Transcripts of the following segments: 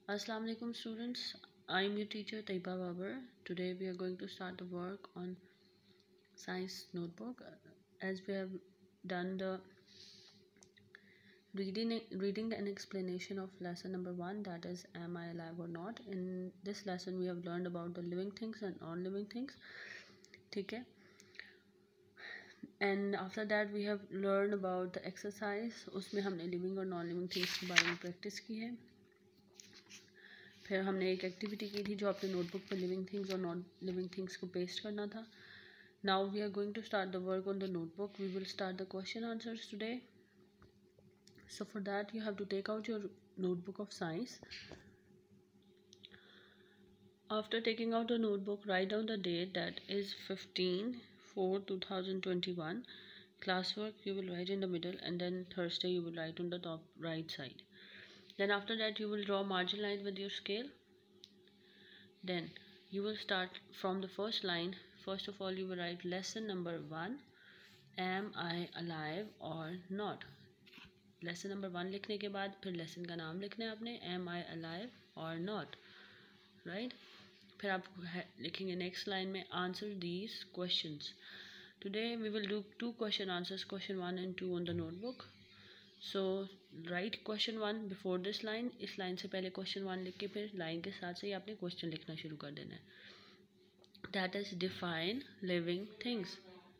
Assalamu alaikum students, I am your teacher Taiba Babar. Today we are going to start the work on science notebook. As we have done the reading and explanation of lesson number 1, that is am I alive or not. In this lesson we have learned about the living things and non-living things. Okay, and after that we have learned about the exercise. उसमें हमने living और non-living things के बारे में practice की है. फिर हमने एक एक्टिविटी की थी जो अपने नोटबुक पर लिविंग थिंग्स और नॉन लिविंग थिंग्स को पेस्ट करना था. Now we are going to start the work on the notebook. We will start the question answers today. So for that you have to take out your notebook of science. After taking out the notebook, write down the date, that is 15/4/2021. class work you will write in the middle, and then Thursday you will write on the top right side. Then after that you will draw margin line with your scale. Then you will start from the first line. First of all you will write lesson number 1, am I alive or not. lesson number 1 लिखने के बाद फिर lesson का नाम लिखना है आपने, am I alive or not, right. फिर आप लिखेंगे next line में answer these questions. Today we will do 2 question answers, question 1 and 2 on the notebook. So write question 1 before this line. इस लाइन से पहले क्वेश्चन 1 लिख के फिर लाइन के साथ से ही आपने क्वेश्चन लिखना शुरू कर देना है. That is define living things.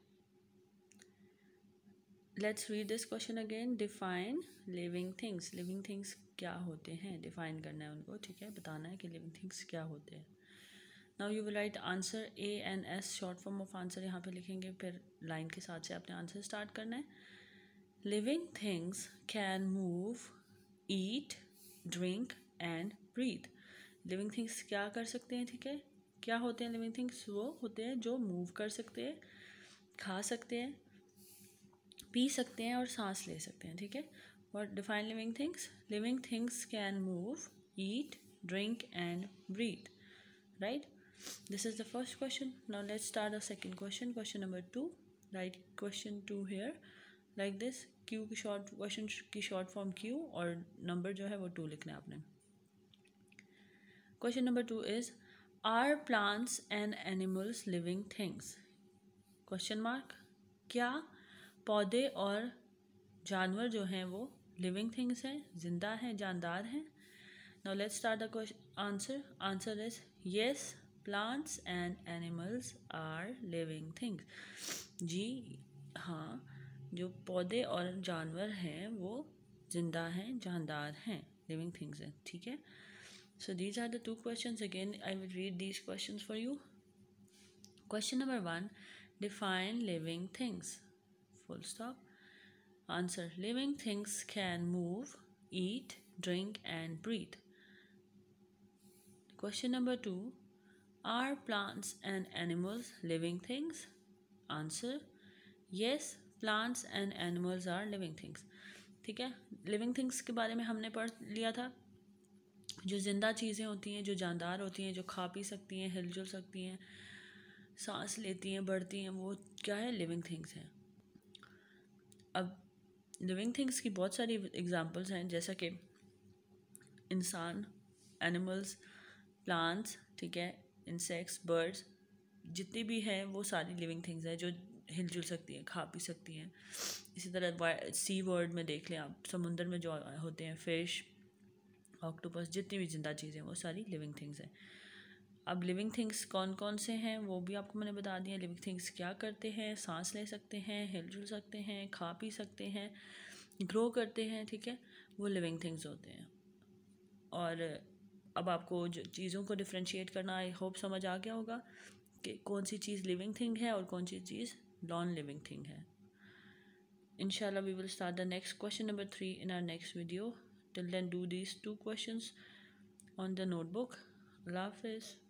Let's read this question again. Define living things. Living things क्या होते हैं, डिफाइन करना है उनको. ठीक है, बताना है कि लिविंग थिंग्स क्या होते हैं. Now you will write answer ANS, short form of answer यहाँ पे लिखेंगे. फिर लाइन के साथ से आपने आंसर स्टार्ट करना है. Living things can move, eat, drink and breathe. Living things क्या कर सकते हैं, ठीक है. क्या होते हैं living things? वो होते हैं जो move कर सकते हैं, खा सकते हैं, पी सकते हैं और सांस ले सकते हैं. ठीक है. What define living things? Living things can move, eat, drink and breathe. Right? This is the first question. Now let's start the second question. Question number 2. Write question 2 here. Like this. Q की short question की short form Q और number जो है वो 2 लिखना है आपने. Question number 2 is are plants and animals living things. Question mark. क्या पौधे और जानवर जो हैं वो लिविंग थिंग्स हैं, जिंदा हैं, जानदार हैं. Now let's start the answer. Answer is yes, plants and animals are living things. जी हाँ, जो पौधे और जानवर हैं वो जिंदा हैं, जानदार हैं, लिविंग थिंग्स हैं. ठीक है. So these are the 2 questions. Again I will read these questions for you. Question number 1, define living things. Full stop. Answer. Living things can move, eat, drink and breathe. Question number 2, are plants and animals living things. Answer. Yes, plants and animals are living things. ठीक है. Living things के बारे में हमने पढ़ लिया था. जो जिंदा चीज़ें होती हैं, जो जानदार होती हैं, जो खा पी सकती हैं, हिलजुल सकती हैं, सांस लेती हैं, बढ़ती हैं, वो क्या है, लिविंग थिंग्स हैं. अब लिविंग थिंग्स की बहुत सारी एग्जांपल्स हैं, जैसा कि इंसान, एनिमल्स, प्लांट्स, ठीक है, इंसेक्ट्स, बर्ड्स, जितनी भी हैं वो सारी लिविंग थिंग्स हैं जो हिलजुल सकती हैं, खा पी सकती हैं. इसी तरह सी वर्ल्ड में देख लें आप, समुंदर में जो होते हैं फिश, ऑक्टोपस, जितनी भी जिंदा चीज़ें वो सारी लिविंग थिंग्स हैं. अब लिविंग थिंग्स कौन कौन से हैं वो भी आपको मैंने बता दिया. लिविंग थिंग्स क्या करते हैं, सांस ले सकते हैं, हिलजुल सकते हैं, खा पी सकते हैं, ग्रो करते हैं. ठीक है, वो लिविंग थिंग्स होते हैं. और अब आपको जो चीज़ों को डिफ्रेंशिएट करना आई होप समझ आ गया होगा कि कौन सी चीज़ लिविंग थिंग है और कौन सी चीज़ नॉन लिविंग थिंग है. Inshallah, we will start the next question number 3 in our next video. Till then, do these 2 questions on the notebook. Allah Hafiz.